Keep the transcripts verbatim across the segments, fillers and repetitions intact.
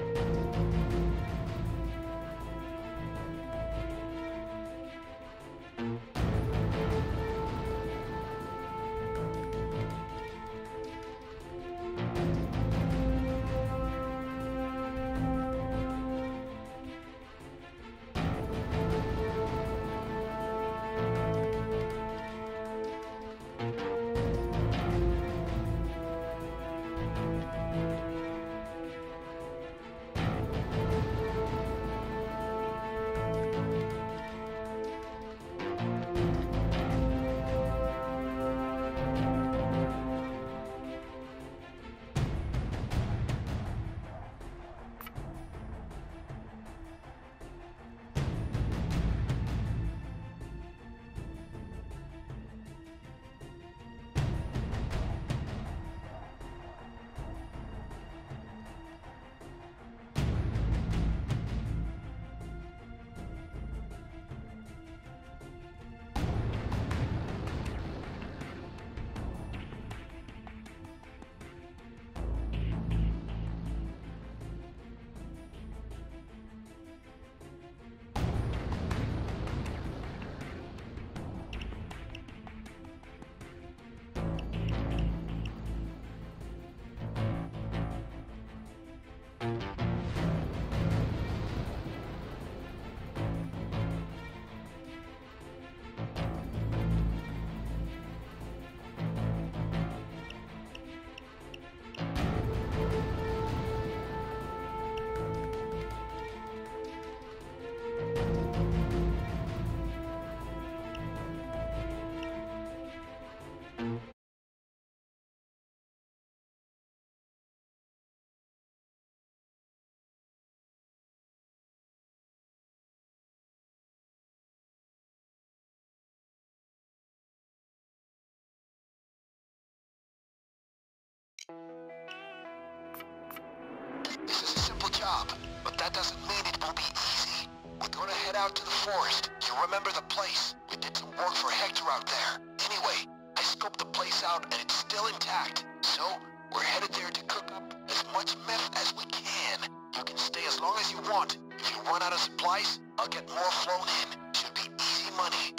This is a simple job, but that doesn't mean it will be easy. We're gonna head out to the forest. You remember the place? We did some work for Hector out there. Anyway, I scoped the place out and it's still intact. So, we're headed there to cook up as much meth as we can. You can stay as long as you want. If you run out of supplies, I'll get more flown in. Should be easy money.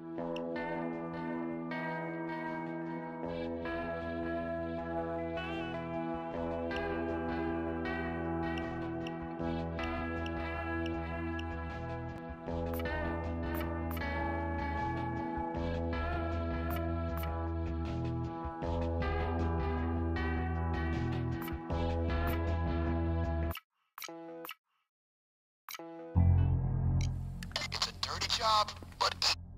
It's a dirty job, but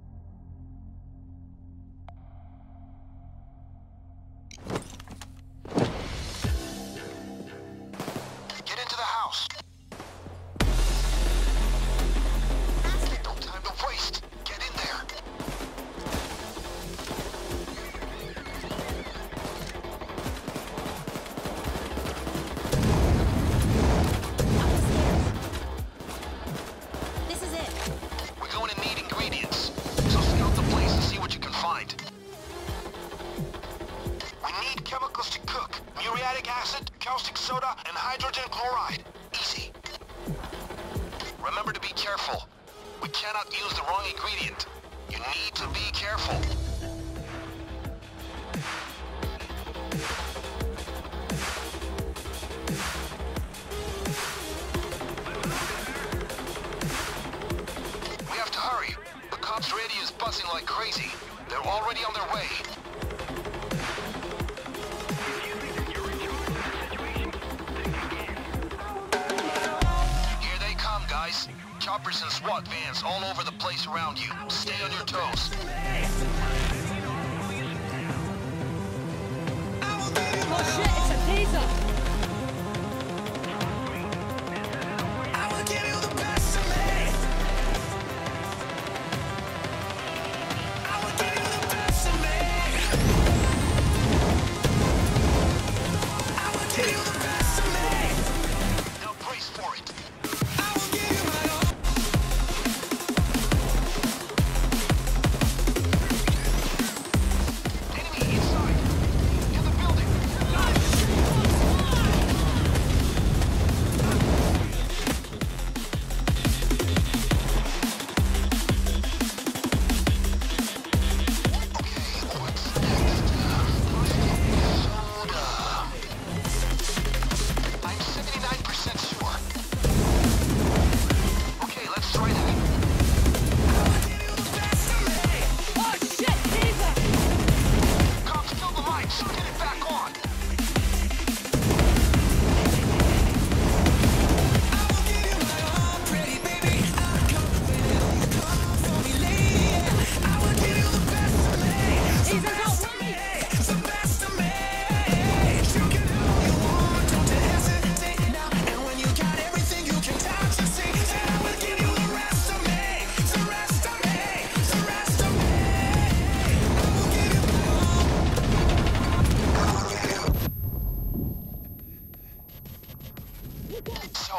get into the house. No time to waste. Get in there. This is it. We're going to need ingredients, so scout the place and see what you can find. We need chemicals to cook. Muriatic acid, caustic soda, and hydrogen chloride. Easy. Remember to be careful. We cannot use the wrong ingredient. You need to be careful. We have to hurry. The cops' radio is buzzing like crazy. They're already on their way. Here they come, guys. Choppers and SWAT vans all over the place around you. Stay on your toes. Oh shit, it's a taser! Now brace for it. Enemy inside. In the building.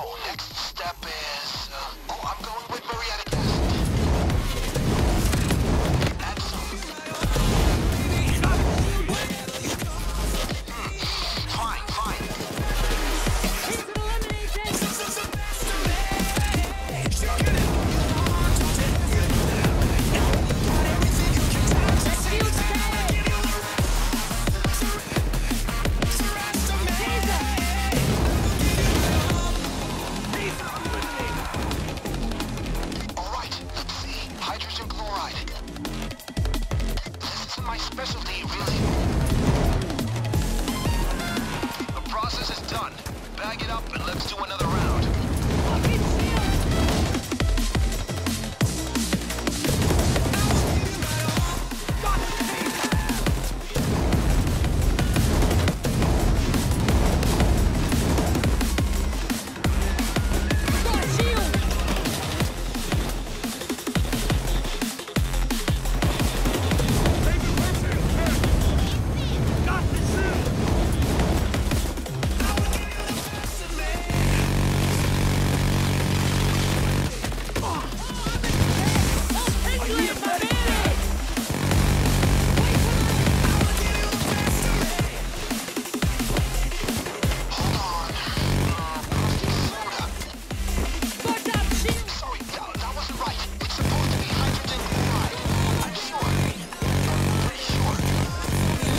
next step is... Uh, oh, I'm going with muriatic acid. Add some. Hmm, fine, fine. Taser eliminated. Shield dead. All right, let's see. Hydrogen chloride. This isn't my specialty, really. The process is done. Bag it up and let's do another round. Fucking shield. Got a shield. Hold on. Uh, caustic soda. Got that shield. Sorry, that, that wasn't right. It's supposed to be hydrogen chloride. I'm sure. I'm pretty sure.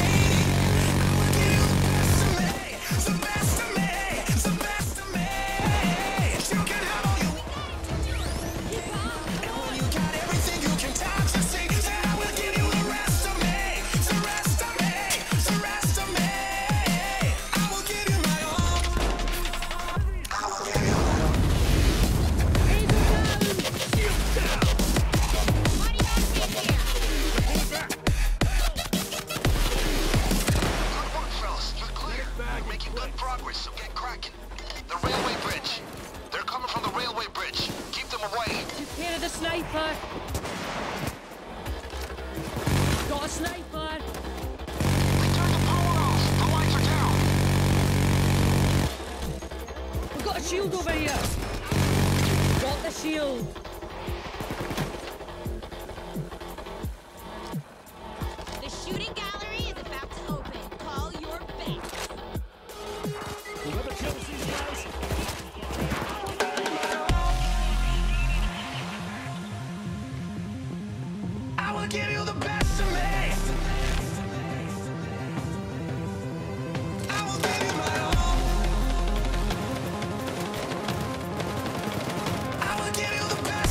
Good work, fellas. You're clear. You're making good progress, so get cracking. The railway bridge. They're coming from the railway bridge. Keep them away. Took care of the sniper. Got a sniper. They turned the power off. The lights are down. We've got a shield over here. Got the shield. The shooting gallery is about to open. Call your bets. Whoever kills these guys, I will give you the best of me. I will give you my all. I will give you the best.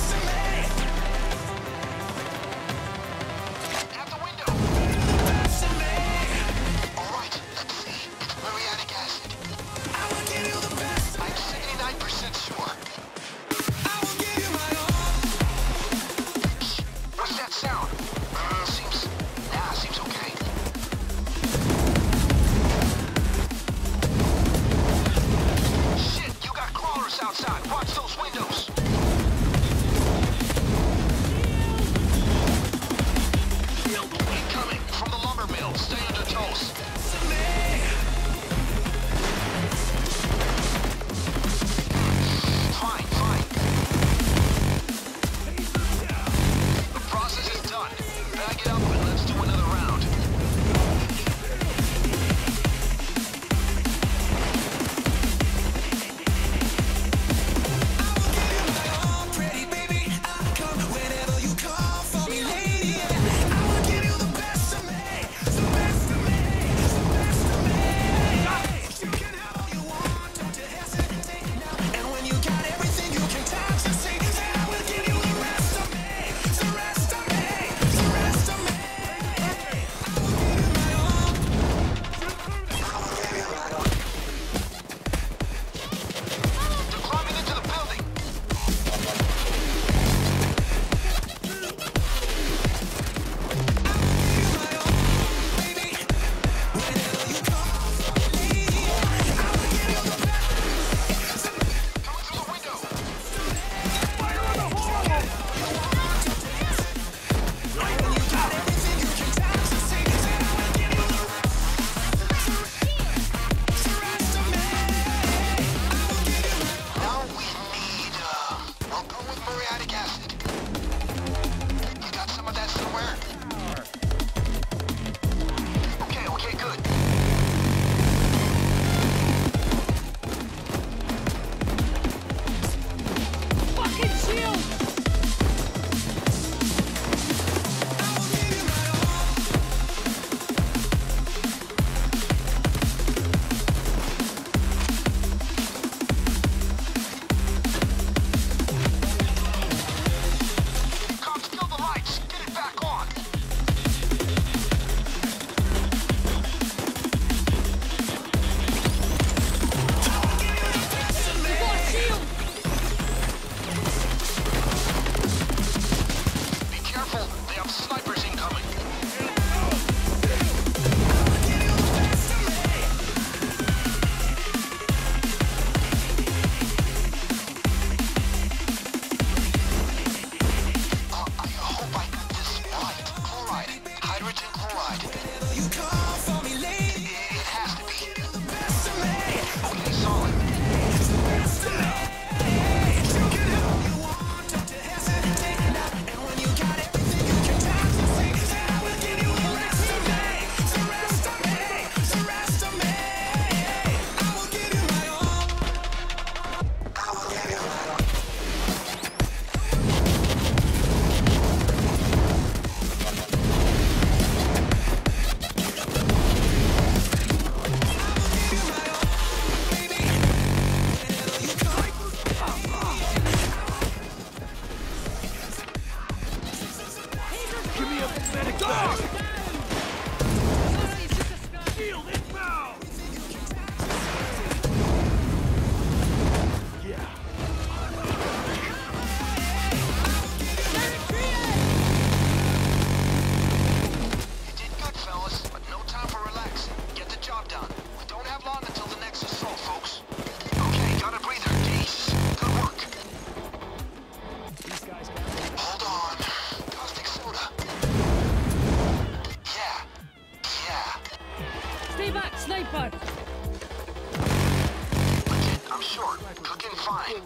fine.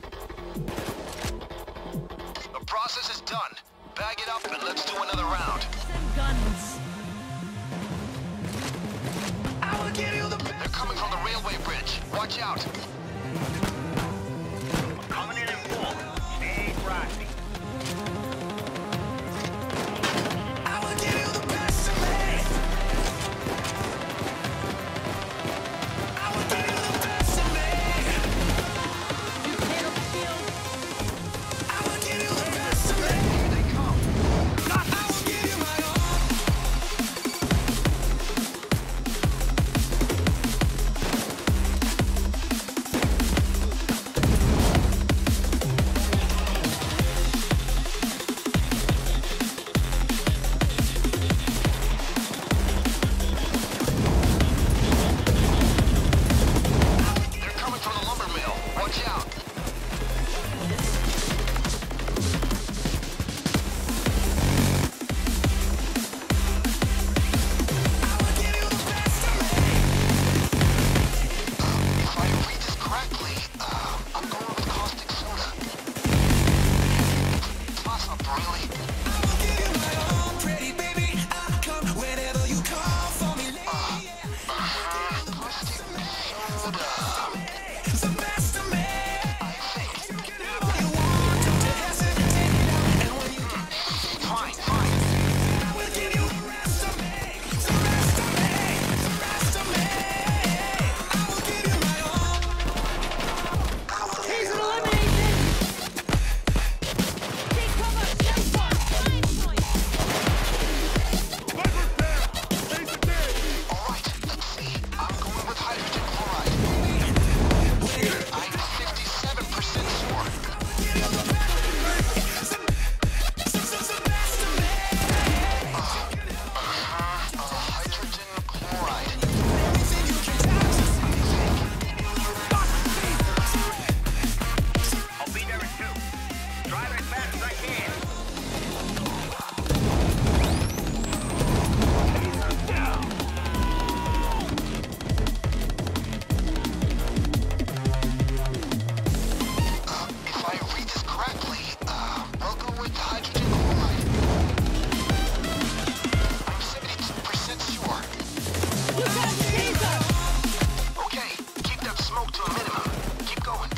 The process is done. Bag it up and let's do another round. Guns. I will give you the best. They're coming from the railway bridge. Watch out. Coming in in full. Stay frosty. I will give you the best of me. I will give you the best of me. You tear up the shield. I will give you the best of me. Here they come. I will give you my all. They're coming from the lumber mill. Watch out. I will give you the best of me. If I read this correctly, uh, I'm going with caustic soda. Toss up, really. I will give you my all, pretty baby. I'll come whenever you call for me, lady. Caustic soda. It's the best of me. I think. You can have all you want. Don't you hesitate now. And when you Fine, fine. I will give you the rest of me. The rest of me. The rest of me. I will give you my all. I will give He's you my all. eliminated. Take cover. Shield one. Five points. All right, let's see. I'm going with hydrogen chloride. I'm fifty-seven percent sure. Uh, hydrogen chloride. I'll be there in two. Drive as fast as I can. Uh, if I read this correctly, uh, we'll go with hydrogen chloride. I'm seventy-two percent sure. Look out, taser. Okay, keep that smoke to a minimum. Keep going.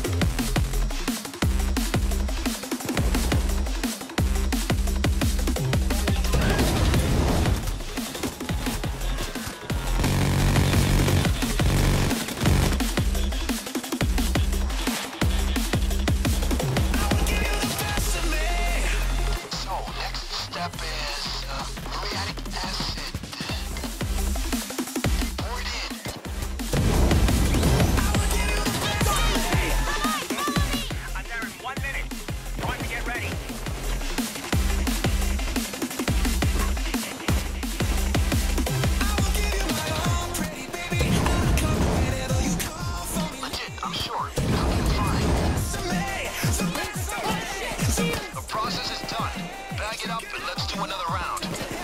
So, next step is uh, muriatic acid. Pour it in. I'm there in one minute. Time to get ready. Legit, I'm sure. You're fine. The process is done. Bag it up and let's do another round.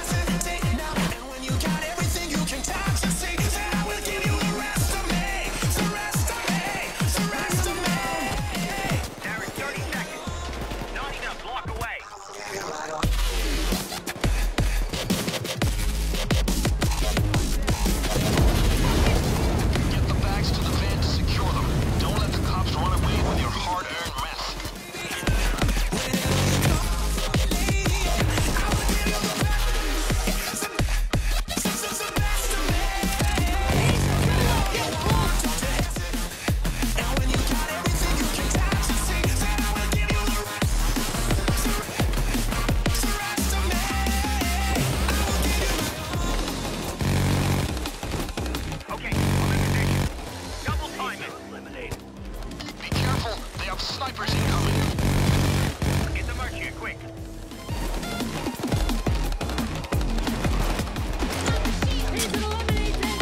There in thirty seconds. Not enough. Block away. Get the bags to the van to secure them. Don't let the cops run away with your hard-earned mess. Okay, I'm in position. Double time it. Eliminated. Be careful, they have snipers incoming. Get the merch here, quick. He's eliminated.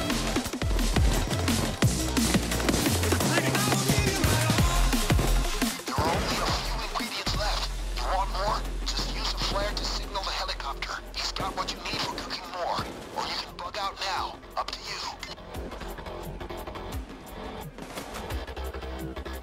There are only a few ingredients left. You want more? Just use a flare to signal the helicopter. He's got what you need for cooking more. Or you can bug out now. Up to you.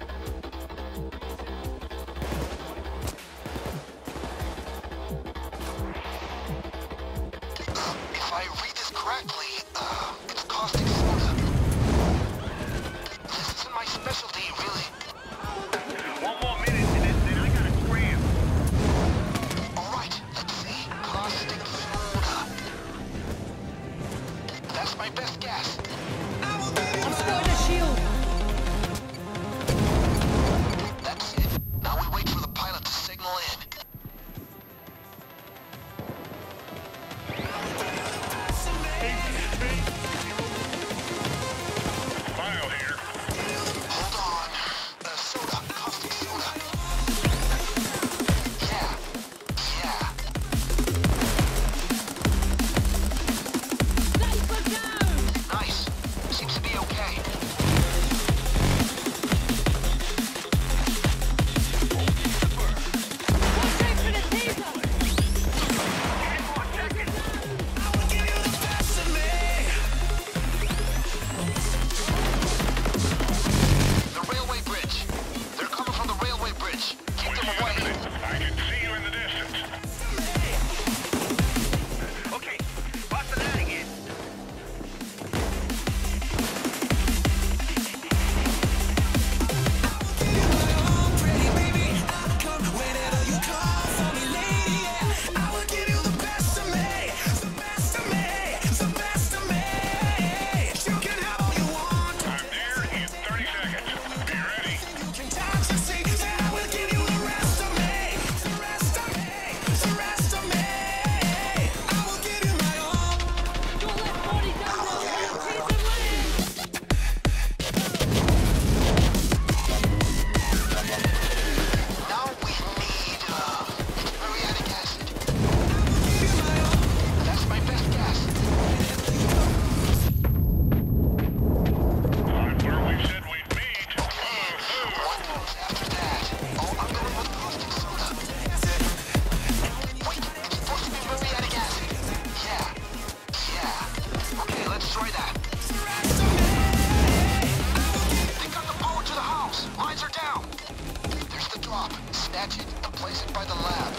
Snatch it and place it by the lab.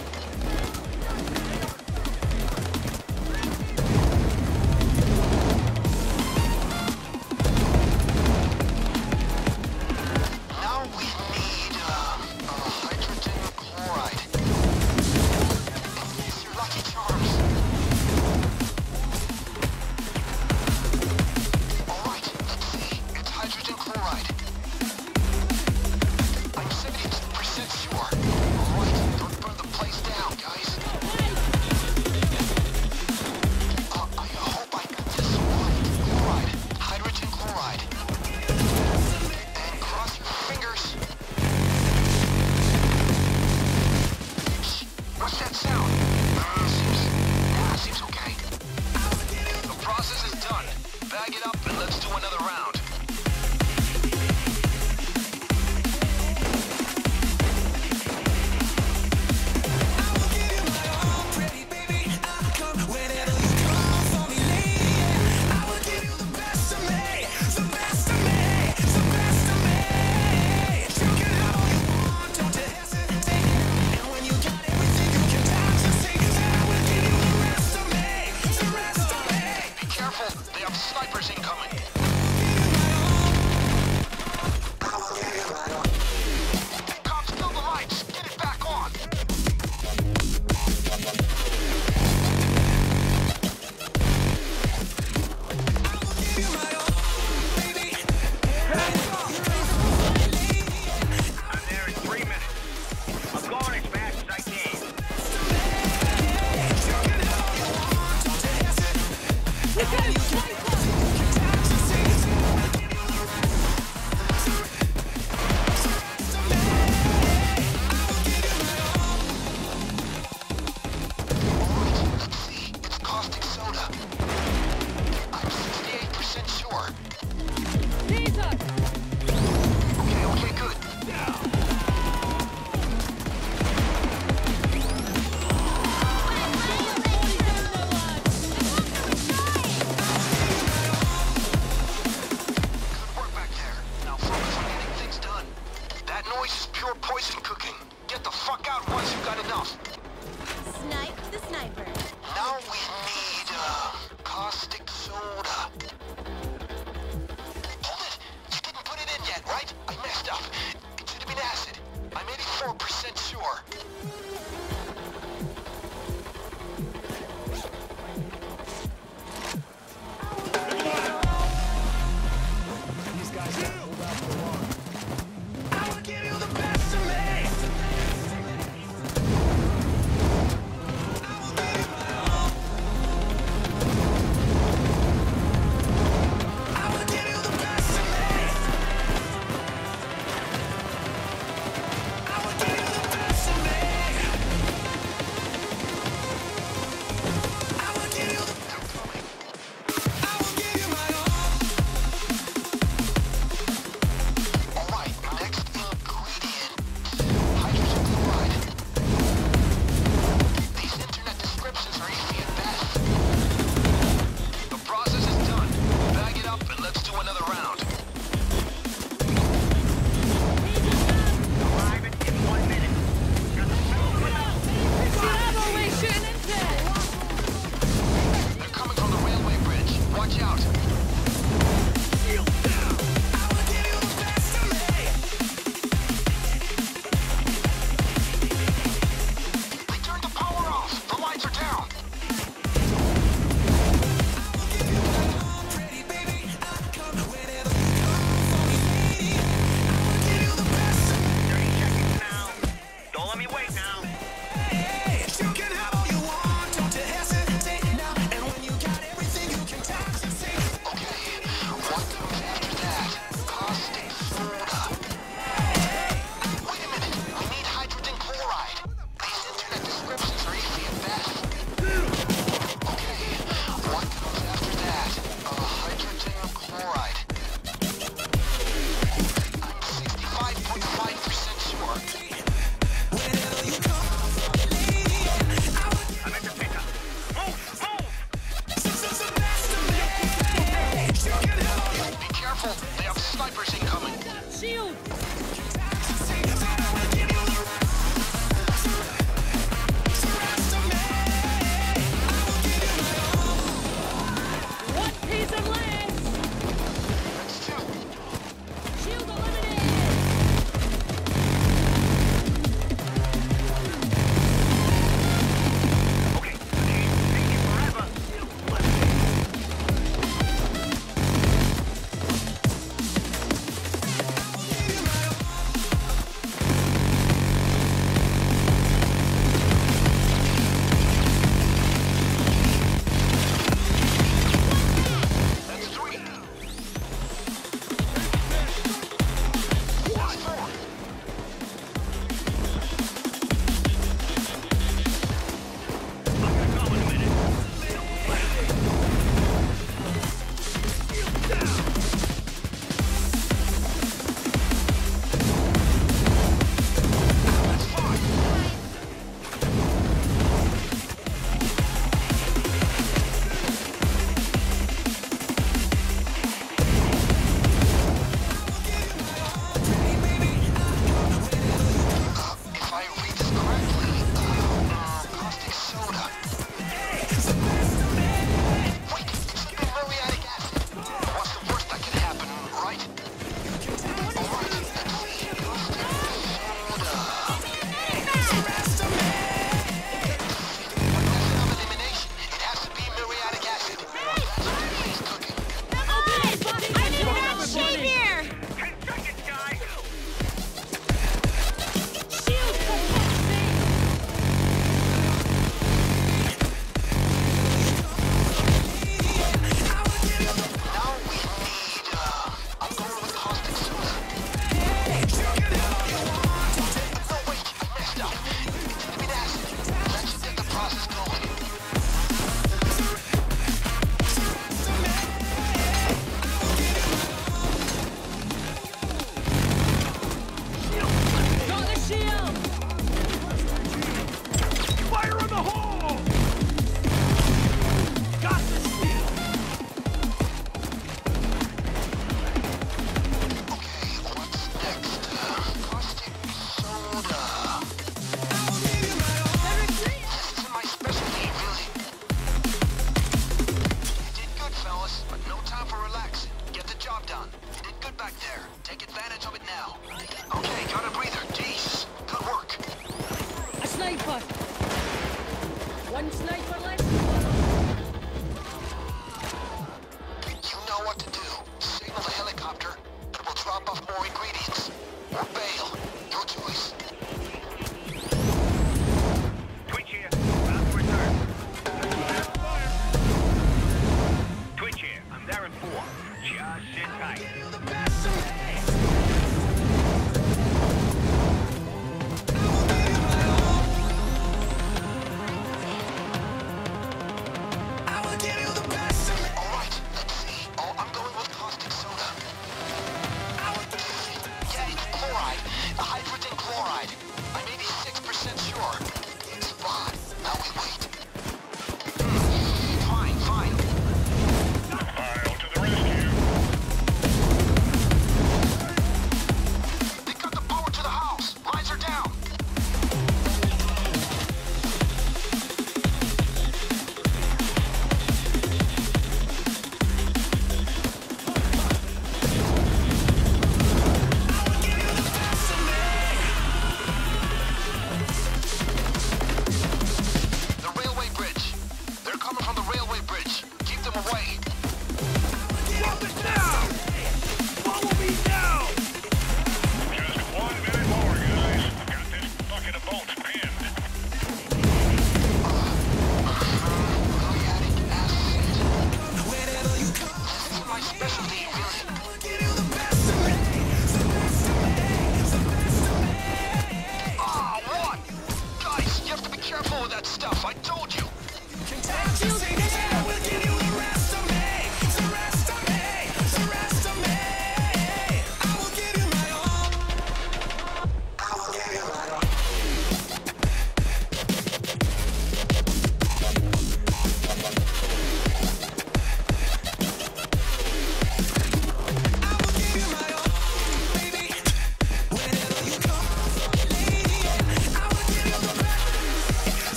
Now we need uh, uh, hydrogen chloride. It's your lucky charms. All right, let's see. It's hydrogen chloride. I'm seventy percent sure. All right, don't burn the place down, guys. Uh, I hope I got this right. Chloride, hydrogen chloride. And cross your fingers. Shh, what's that sound? Uh, seems, yeah, seems okay. The process is done. Bag it up and let's do another round. Be careful, they have snipers incoming. Hey, cops, kill the lights. Get it back on. I'm there in three minutes. I'm going as fast as I can. Let's see, it's caustic soda. I'm sixty-eight percent sure. Taser! Okay, okay, good. Good work back there. Now focus on getting things done. That noise is pure poison cooking. Get the fuck out once you've got enough. Snipe the sniper. Now we need, uh, caustic soda. Hold it! You didn't put it in yet, right? I messed up. It should have been acid. I'm eighty-four percent sure. These guys got pulled out for long. I will give you the best of me. I will give you my all. I will give you the best of me. I will give you the best of me.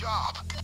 job.